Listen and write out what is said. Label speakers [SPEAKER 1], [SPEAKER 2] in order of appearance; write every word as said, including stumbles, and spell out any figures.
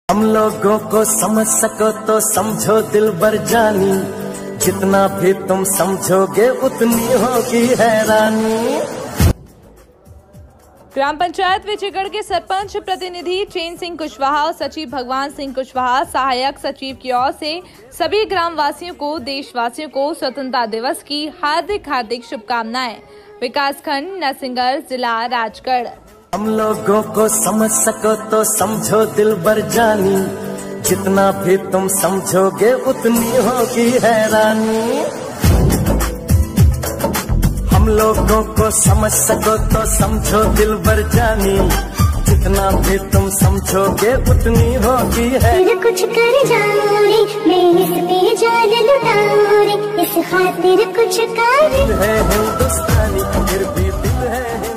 [SPEAKER 1] हम लोगों को समझ सको तो समझो दिल बर जानी, जितना भी तुम समझोगे उतनी होगी हैरानी।
[SPEAKER 2] ग्राम पंचायत विजयगढ़ के सरपंच प्रतिनिधि चैन सिंह कुशवाहा और सचिव भगवान सिंह कुशवाहा सहायक सचिव की ओर से सभी ग्राम वासियों को देशवासियों को स्वतंत्रता दिवस की हार्दिक हार्दिक शुभकामनाएं। विकास खंड नरसिंहगढ़, जिला राजगढ़।
[SPEAKER 1] हम लोगों को समझ सको तो समझो दिल बर जानी, जितना भी तुम समझोगे उतनी होगी हैरानी। हम लोगों को समझ सको तो समझो दिल बर जानी, जितना भी तुम समझोगे उतनी होगी है।
[SPEAKER 3] फिर कुछ कर जाऊं रे, मैं इस पे जान लुटाऊं रे, इस खातिर कुछ कर
[SPEAKER 1] है हिंदुस्तानी फिर भी दिल है।